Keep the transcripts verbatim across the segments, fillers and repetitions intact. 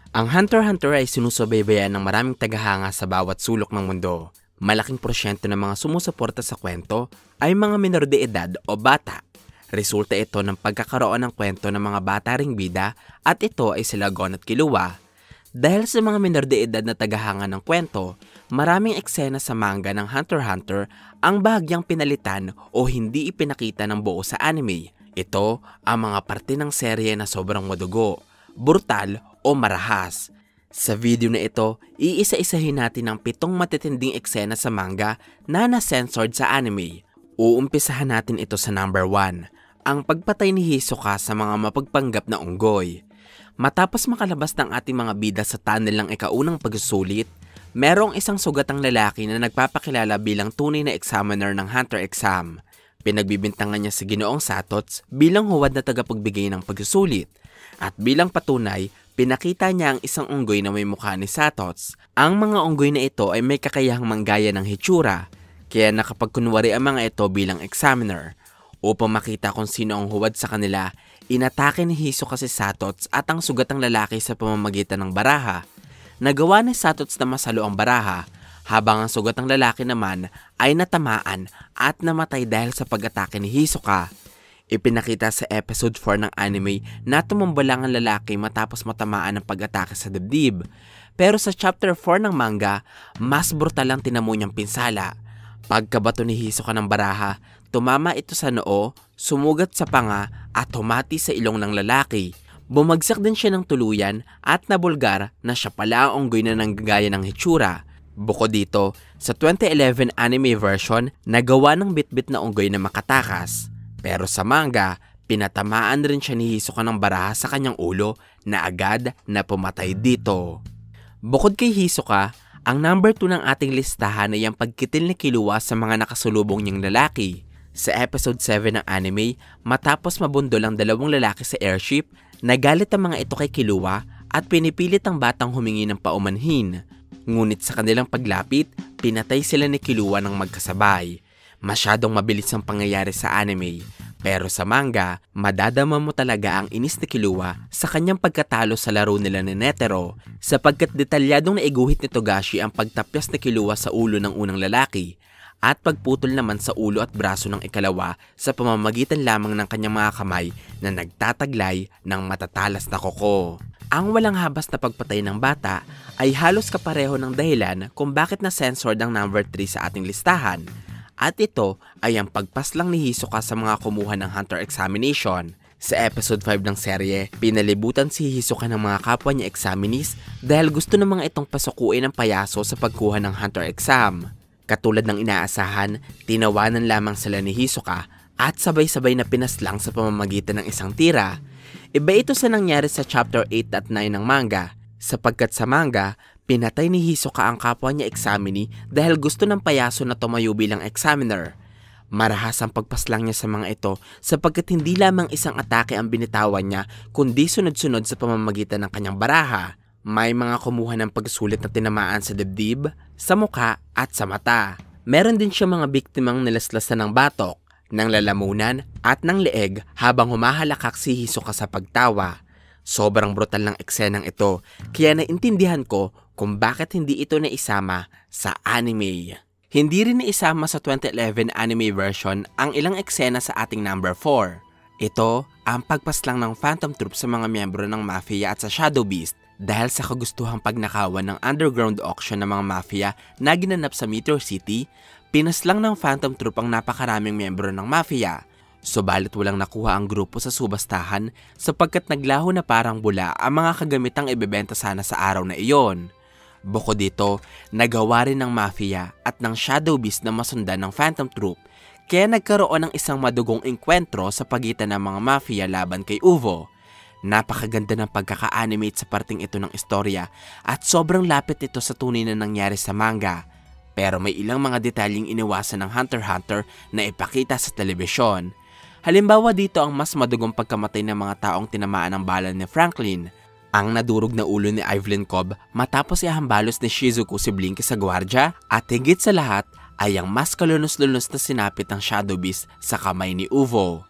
Ang Hunter x Hunter ay sinusubaybayan ng maraming tagahanga sa bawat sulok ng mundo. Malaking porsyento ng mga sumusuporta sa kwento ay mga minor de edad o bata. Resulta ito ng pagkakaroon ng kwento ng mga bata ring bida at ito ay sila Gon at Killua. Dahil sa mga minor de edad na tagahanga ng kwento, maraming eksena sa manga ng Hunter x Hunter ang bahagyang pinalitan o hindi ipinakita ng buo sa anime. Ito ang mga parte ng serye na sobrang madugo, brutal o marahas. Sa video na ito, iisa-isahin natin ang pitong matitinding eksena sa manga na na-censored sa anime. Uumpisahan natin ito sa number one, ang pagpatay ni Hisoka sa mga mapagpanggap na unggoy. Matapos makalabas ng ating mga bida sa tunnel ng ikaunang pagsusulit, merong isang sugatang lalaki na nagpapakilala bilang tunay na examiner ng Hunter exam. Pinagbibintangan niya si Ginoong Satots bilang huwad na tagapagbigay ng pagsusulit. At bilang patunay, pinakita niya ang isang unggoy na may mukha ni Satots. Ang mga unggoy na ito ay may kakayahang manggaya ng hitsura, kaya nakapagkunwari ang mga ito bilang examiner. Upang makita kung sino ang huwad sa kanila, inatake ni Hisoka si Satots at ang sugatang lalaki sa pamamagitan ng baraha. Nagawa ni Satots na masalo ang baraha, habang ang sugatang lalaki naman ay natamaan at namatay dahil sa pag-atake ni Hisoka. Ipinakita sa episode four ng anime na tumumba lang ang lalaki matapos matamaan ng pag-atake sa dibdib. Pero sa chapter four ng manga, mas brutal ang tinamo niyang pinsala. Pagkabato ni Hisoka ng baraha, tumama ito sa noo, sumugat sa panga at humati sa ilong ng lalaki. Bumagsak din siya ng tuluyan at nabulgar na siya pala ang unggoy na nanggagaya ng hitsura. Bukod dito, sa twenty eleven anime version, nagawa ng bitbit na unggoy na makatakas. Pero sa manga, pinatamaan rin siya ni Hisoka ng baraha sa kanyang ulo na agad na pumatay dito. Bukod kay Hisoka, ang number two ng ating listahan ay ang pagkitil ni Killua sa mga nakasulubong niyang lalaki. Sa episode seven ng anime, matapos mabundol ang dalawang lalaki sa airship, nagalit ang mga ito kay Killua at pinipilit ang batang humingi ng paumanhin. Ngunit sa kanilang paglapit, pinatay sila ni Killua ng magkasabay. Masyadong mabilis ang pangyayari sa anime, pero sa manga, madadama mo talaga ang inis ni Killua sa kanyang pagkatalo sa laro nila ni Netero, sapagkat detalyadong naiguhit ni Togashi ang pagtapyas ni Killua sa ulo ng unang lalaki at pagputol naman sa ulo at braso ng ikalawa sa pamamagitan lamang ng kanyang mga kamay na nagtataglay ng matatalas na kuko. Ang walang habas na pagpatay ng bata ay halos kapareho ng dahilan kung bakit na-censored ang number three sa ating listahan. At ito ay ang pagpaslang ni Hisoka sa mga kumuha ng Hunter examination. Sa episode five ng serye, pinalibutan si Hisoka ng mga kapwa niya examinees dahil gusto ng mga itong pasukuin ng payaso sa pagkuha ng Hunter exam. Katulad ng inaasahan, tinawanan lamang sila ni Hisoka at sabay-sabay na pinaslang sa pamamagitan ng isang tira. Iba ito sa nangyari sa chapter eight at nine ng manga, sapagkat sa manga, pinatay ni Hisoka ang kapwa niya examinee dahil gusto ng payaso na tumayo bilang examiner. Marahas ang pagpaslang niya sa mga ito sapagkat hindi lamang isang atake ang binitawan niya kundi sunod-sunod sa pamamagitan ng kanyang baraha. May mga kumuha ng pagsulit na tinamaan sa dibdib, sa mukha at sa mata. Meron din siya mga biktimang nilaslasan ng batok, ng lalamunan at ng leeg habang humahalakak si Hisoka sa pagtawa. Sobrang brutal ng eksenang ito kaya naintindihan ko kung bakit hindi ito naisama sa anime. Hindi rin naisama sa twenty eleven anime version ang ilang eksena sa ating number four. Ito ang pagpaslang ng Phantom Troop sa mga miyembro ng Mafia at sa Shadow Beast dahil sa kagustuhang pagnakawan ng underground auction ng mga Mafia na ginanap sa Meteor City. Pinaslang ng Phantom Troop ang napakaraming miyembro ng Mafia. Subalit walang nakuha ang grupo sa subastahan sapagkat naglaho na parang bula ang mga kagamitang ibebenta sana sa araw na iyon. Bukod dito, nagawa rin ng Mafia at ng Shadow Beast na masundan ng Phantom Troop kaya nagkaroon ng isang madugong engkwentro sa pagitan ng mga Mafia laban kay Uvo. Napakaganda ng pagkaka-animate sa parting ito ng istorya at sobrang lapit ito sa tunay na nangyari sa manga. Pero may ilang mga detalyeng iniwasan ng Hunter x Hunter na ipakita sa telebisyon. Halimbawa dito ang mas madugong pagkamatay ng mga taong tinamaan ng bala ni Franklin, ang nadurog na ulo ni Evelyn Cobb matapos ihambalos ni Shizuku si Blinky sa gwardya, at higit sa lahat ay ang mas kalunos-lunos na sinapit ng Shadow Beast sa kamay ni Uvo.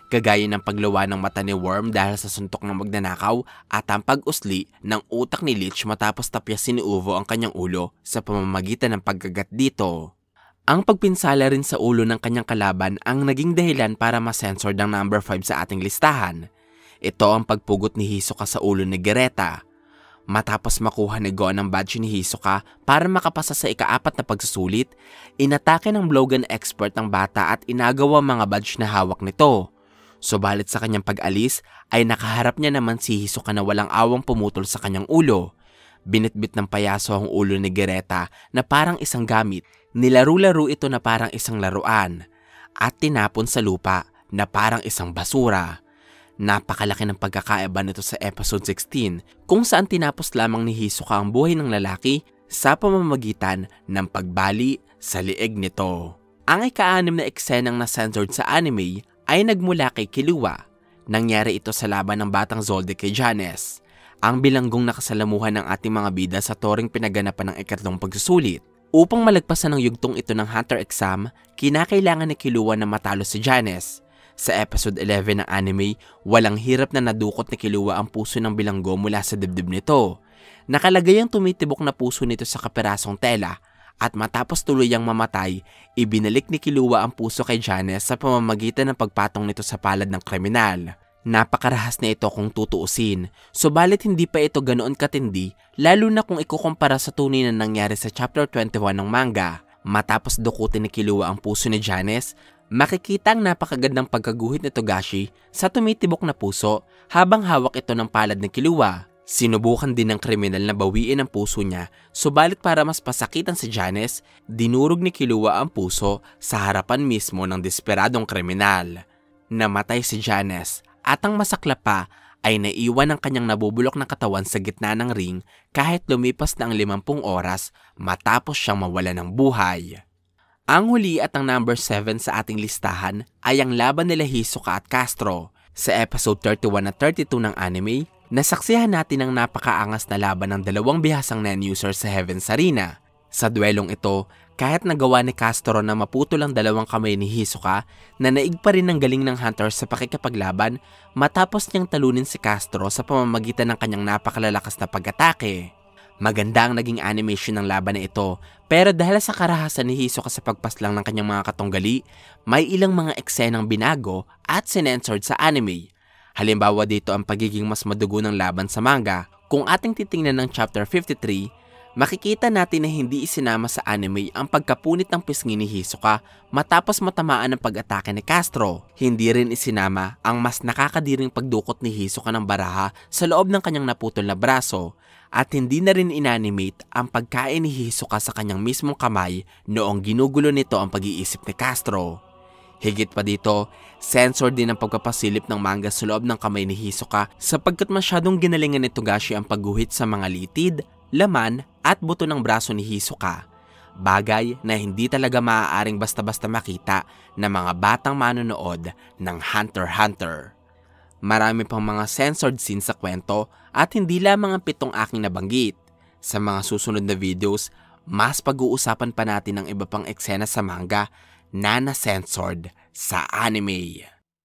kagaya ng pagluwa ng mata ni Worm dahil sa suntok ng magnanakaw at ang pag-usli ng utak ni Leech matapos tapyasin ni Uvo ang kanyang ulo sa pamamagitan ng pagkagat dito. Ang pagpinsala rin sa ulo ng kanyang kalaban ang naging dahilan para ma-sensor ng number five sa ating listahan. Ito ang pagpugot ni Hisoka sa ulo ni Gereta. Matapos makuha ni Gon ang badge ni Hisoka para makapasa sa ikaapat na pagsusulit, inatake ng blowgun expert ang bata at inagawa mga badge na hawak nito. Subalit sa kanyang pag-alis ay nakaharap niya naman si Hisoka na walang awang pumutol sa kanyang ulo. Binitbit ng payaso ang ulo ni Gereta na parang isang gamit, nilaro-laro ito na parang isang laruan, at tinapon sa lupa na parang isang basura. Napakalaki ng pagkakaiba nito sa episode sixteen kung saan tinapos lamang ni Hisoka ang buhay ng lalaki sa pamamagitan ng pagbali sa lieg nito. Ang ika-anim na eksenang na-censored sa anime ay nagmula kay Killua. Nangyari ito sa laban ng batang Zoldyck kay Janus, ang bilanggong nakasalamuhan ng ating mga bida sa toring pinaganapan ng ikatlong pagsusulit. Upang malagpasan ang yugtong ito ng Hunter exam, kinakailangan ni Killua na matalo si Janus. Sa episode eleven ng anime, walang hirap na nadukot ni Killua ang puso ng bilanggo mula sa dibdib nito. Nakalagay ang tumitibok na puso nito sa kapirasong tela, at matapos tuluyang mamatay, ibinalik ni Killua ang puso kay Janus sa pamamagitan ng pagpatong nito sa palad ng kriminal. Napakarahas na ito kung tutuusin, subalit hindi pa ito ganoon katindi lalo na kung ikukumpara sa tunay na nangyari sa chapter twenty-one ng manga. Matapos dukutin ni Killua ang puso ni Janus, makikita ang napakagandang pagkaguhit ni Togashi sa tumitibok na puso habang hawak ito ng palad ni Killua. Sinubukan din ng kriminal na bawiin ang puso niya, subalit para mas pasakitan si Janus, dinurog ni Killua ang puso sa harapan mismo ng desperadong kriminal. Namatay si Janus at ang masaklap pa ay naiwan ang kanyang nabubulok na katawan sa gitna ng ring kahit lumipas na ang limampung oras matapos siyang mawala ng buhay. Ang huli at ang number seven sa ating listahan ay ang laban nila Hisoka at Castro. Sa episode thirty-one at thirty-two ng anime, nasaksihan natin ang napakaangas na laban ng dalawang bihasang Nen user sa Heaven's Arena. Sa duelong ito, kahit nagawa ni Castro na maputol ang dalawang kamay ni Hisoka, nanaig pa rin ang galing ng Hunter sa pakikipaglaban matapos niyang talunin si Castro sa pamamagitan ng kanyang napakalalakas na pag-atake. Maganda ang naging animation ng laban na ito, pero dahil sa karahasan ni Hisoka sa pagpaslang ng kanyang mga katunggali, may ilang mga eksenang binago at sinensored sa anime. Halimbawa dito ang pagiging mas madugo ng laban sa manga. Kung ating titingnan ng chapter fifty-three, makikita natin na hindi isinama sa anime ang pagkapunit ng pisngi ni Hisoka matapos matamaan ng pag-atake ni Castro. Hindi rin isinama ang mas nakakadiring pagdukot ni Hisoka ng baraha sa loob ng kanyang naputol na braso. At hindi na rin inanimate ang pagkain ni Hisoka sa kanyang mismong kamay noong ginugulo nito ang pag-iisip ni Castro. Higit pa dito, censored din ang pagpapasilip ng manga sa loob ng kamay ni Hisoka sapagkat masyadong ginalingan ni Togashi ang pagguhit sa mga litid, laman at buto ng braso ni Hisoka. Bagay na hindi talaga maaaring basta-basta makita ng mga batang manonood ng Hunter x Hunter. Marami pang mga censored scenes sa kwento at hindi lamang ang pitong aking nabanggit. Sa mga susunod na videos, mas pag-uusapan pa natin ang iba pang eksena sa manga na na-censored sa anime.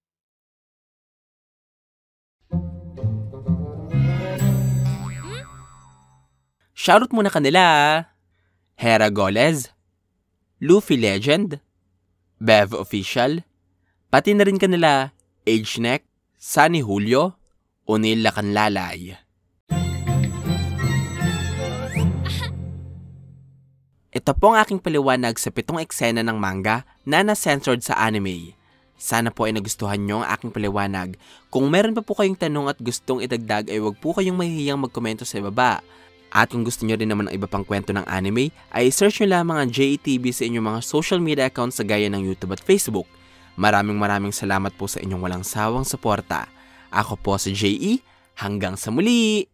Shoutout muna kanila: Hera Golez, Luffy Legend, Bev Official, pati na rin kanila Ageneck, Sunny Julio, Unil Lacanlalay. Ito po ang aking paliwanag sa pitong eksena ng manga na na-censored sa anime. Sana po ay nagustuhan nyo ang aking paliwanag. Kung meron pa po kayong tanong at gustong idagdag ay huwag po kayong mahihiyang magkomento sa ibaba. At kung gusto nyo rin naman ng iba pang kwento ng anime, ay search nyo lamang ang J E T V sa inyong mga social media accounts sa gaya ng YouTube at Facebook. Maraming maraming salamat po sa inyong walang sawang suporta. Ako po si J E, hanggang sa muli!